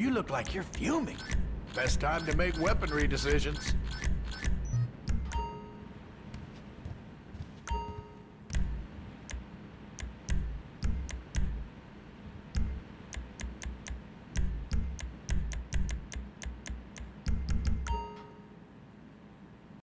You look like you're fuming. Best time to make weaponry decisions.